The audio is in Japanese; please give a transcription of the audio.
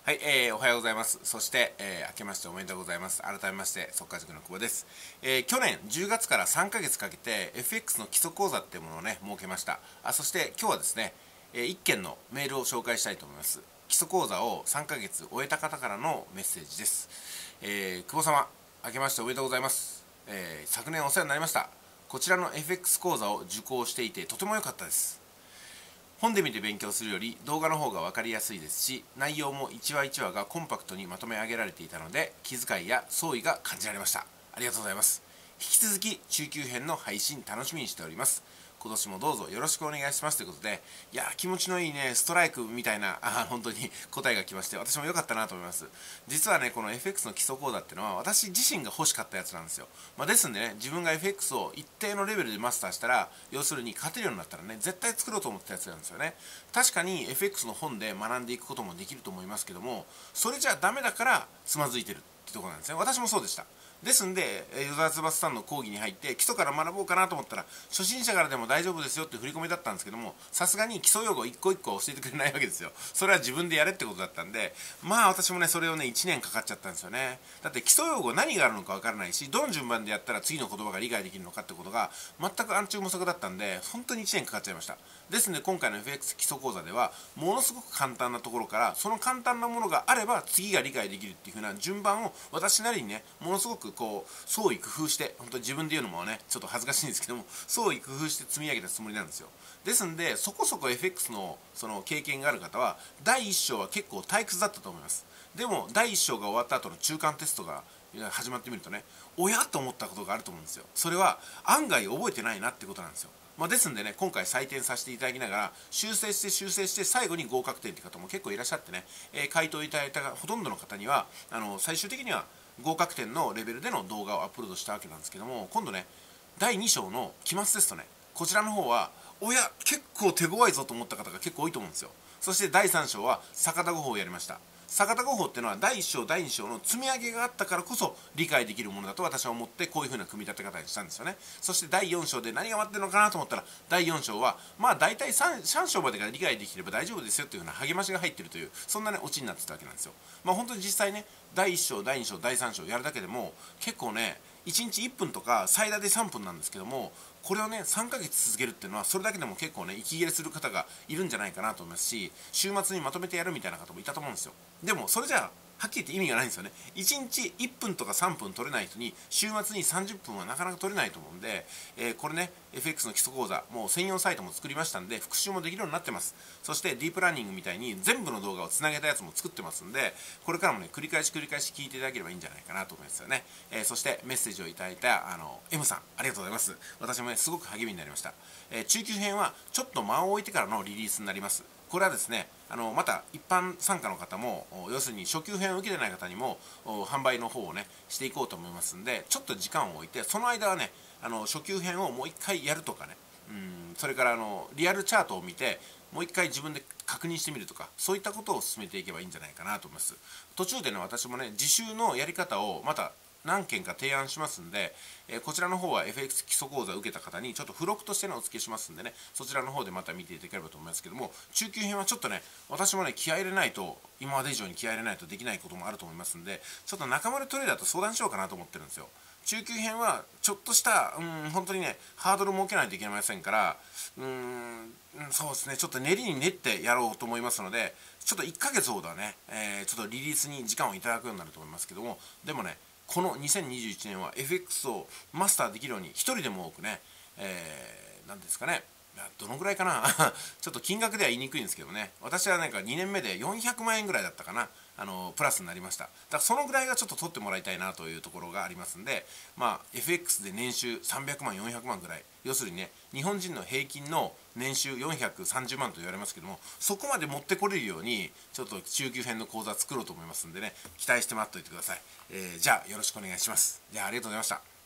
はい、おはようございます。そして、明けましておめでとうございます。改めまして、速稼塾の久保です。去年10月から3ヶ月かけて FX の基礎講座っていうものをね、設けました。そして今日はですね、1件のメールを紹介したいと思います。基礎講座を3ヶ月終えた方からのメッセージです。久保様、明けましておめでとうございます。昨年お世話になりました。こちらの FX 講座を受講していてとても良かったです。本で見て勉強するより動画の方が分かりやすいですし、内容も1話1話がコンパクトにまとめ上げられていたので、気遣いや創意が感じられました。ありがとうございます。引き続き中級編の配信楽しみにしております。今年もどうぞよろしくお願いしますということで、いや気持ちのいいねストライクみたいな本当に答えが来まして、私も良かったなと思います。実はね、この FX の基礎講座っていうのは私自身が欲しかったやつなんですよ。ですんでね、自分が FX を一定のレベルでマスターしたら、要するに勝てるようになったらね、絶対作ろうと思ったやつなんですよね。確かに FX の本で学んでいくこともできると思いますけども、それじゃダメだからつまずいてるってところなんですね。私もそうでした。ですんで、与沢翼さんの講義に入って基礎から学ぼうかなと思ったら、初心者からでも大丈夫ですよって振り込みだったんですけども、さすがに基礎用語一個一個教えてくれないわけですよ。それは自分でやれってことだったんで、私もね、それをね、1年かかっちゃったんですよね。だって基礎用語何があるのかわからないし、どの順番でやったら次の言葉が理解できるのかってことが全く暗中模索だったんで、本当に1年かかっちゃいました。ですので、今回の FX 基礎講座では、ものすごく簡単なところから、その簡単なものがあれば次が理解できるっていう風な順番を私なりにね、ものすごくこう創意工夫して、本当に自分で言うのもねちょっと恥ずかしいんですけども、創意工夫して積み上げたつもりなんですよ。ですんで、そこそこ FX のその経験がある方は第1章は結構退屈だったと思います。でも第1章が終わった後の中間テストが始まってみるとね、おやと思ったことがあると思うんですよ。それは案外覚えてないなってことなんですよ。ですんでね、今回採点させていただきながら修正して最後に合格点って方も結構いらっしゃってね、回答いただいたほとんどの方には最終的には合格点のレベルでの動画をアップロードしたわけなんですけども、今度ね、第2章の期末テストね、こちらの方はおや結構手強いぞと思った方が結構多いと思うんですよ。そして第3章は坂田五法をやりました。坂田五法っていうのは第1章第2章の積み上げがあったからこそ理解できるものだと私は思って、こういう風な組み立て方にしたんですよね。そして第4章で何が待ってるのかなと思ったら、第4章は大体 3章までが理解できれば大丈夫ですよっていう風な励ましが入ってるという、そんなねオチになってたわけなんですよ。本当に実際ね、第1章第2章第3章やるだけでも結構ね、1日1分とか最大で3分なんですけども、これをね3ヶ月続けるっていうのは、それだけでも結構ね息切れする方がいるんじゃないかなと思いますし、週末にまとめてやるみたいな方もいたと思うんですよ。でもそれじゃあはっきり言って意味がないんですよね。1日1分とか3分取れない人に週末に30分はなかなか取れないと思うんで、これね FX の基礎講座もう専用サイトも作りましたんで、復習もできるようになってます。そしてディープラーニングみたいに全部の動画をつなげたやつも作ってますんで、これからもね繰り返し聞いていただければいいんじゃないかなと思いますよね。そしてメッセージをいただいたM さん、ありがとうございます。私もねすごく励みになりました。中級編はちょっと間を置いてからのリリースになります。これはですね、また一般参加の方も、要するに初級編を受けてない方にも販売の方をねしていこうと思いますんで、ちょっと時間を置いて、その間はね初級編をもう一回やるとかね、それからリアルチャートを見てもう一回自分で確認してみるとか、そういったことを進めていけばいいんじゃないかなと思います。途中でね、私もね自習のやり方をまた何件か提案しますんで、こちらの方は FX 基礎講座を受けた方にちょっと付録としてのお付けしますんでね、そちらの方でまた見ていただければと思いますけども、中級編はちょっとね私もね気合い入れないと、今まで以上に気合い入れないとできないこともあると思いますんで、ちょっと中丸トレーダーと相談しようかなと思ってるんですよ。中級編はちょっとした本当にねハードルを設けないといけませんから、そうですね、ちょっと練りに練ってやろうと思いますので、ちょっと1ヶ月ほどはね、ちょっとリリースに時間をいただくようになると思いますけども、でもねこの2021年は FX をマスターできるように一人でも多くね、何ですかね、どのぐらいかなちょっと金額では言いにくいんですけどね、私はなんか2年目で400万円ぐらいだったかな、プラスになりました。だからそのぐらいがちょっと取ってもらいたいなというところがありますんで、FX で年収300万400万ぐらい、要するにね日本人の平均の年収430万と言われますけども、そこまで持ってこれるようにちょっと中級編の講座作ろうと思いますんでね、期待して待っておいてください。じゃあよろしくお願いします。じゃあありがとうございました。